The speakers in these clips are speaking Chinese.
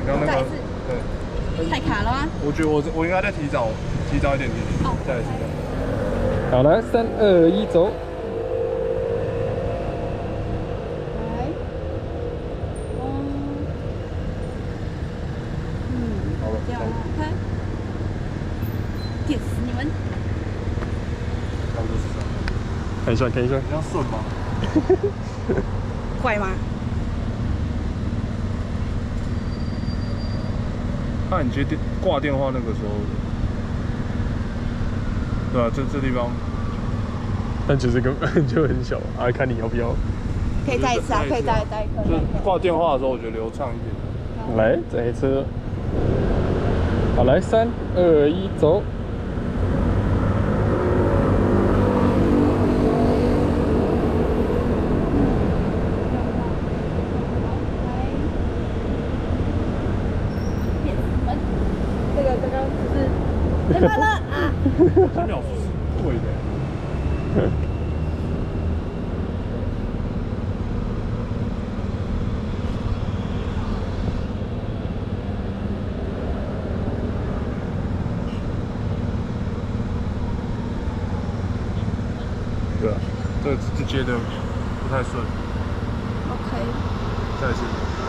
刚那个对。 太卡了吗？ 我觉得我应该再提早一点进去，再来吃。 好来，3、2、1，走。 来， 好了， 这样看，电死你们！ 差不多是这样。 看一下，看一下。 这样顺吗？ 快吗？ 看你挂电话那个时候，对啊，这地方， 但其实根本就很小啊，看你要不要。 可以再一次啊，可以再一颗。 就挂电话的时候，我觉得流畅一点。 来，再一次。好，来，3、2、1，走。 太慢了啊 ！3秒是对的。对啊，这接的不太顺。 OK。 再一次。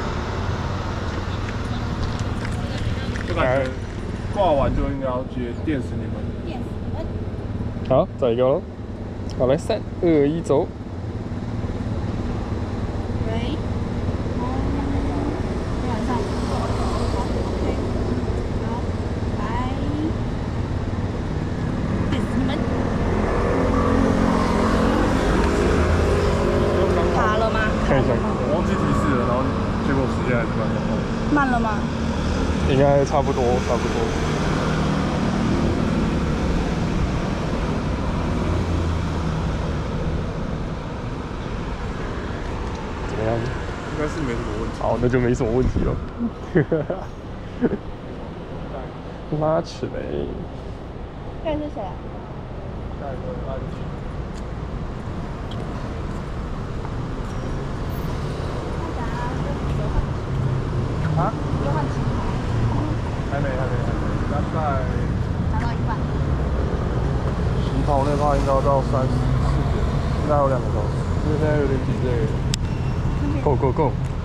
就感觉挂完就应该要接电死你们。 电死你们！ 好，再一个喽。好，来，3、2、1，走。 喂。晚上。OK。好，来。电死你们！卡了吗？ 看一下。 我忘记提示了，然后结果时间还是慢的。 慢了吗？ 应该差不多，差不多。怎么样？ 应该是没什么问题。 好，那就没什么问题了。拉起来。 这是谁啊？ 下一个安吉。啊？ 要换旗牌。 还没，大概拿到一半。 起跑那趴应该要到3、4点，应该有2个小时，因为现在有点delay。 Go go go！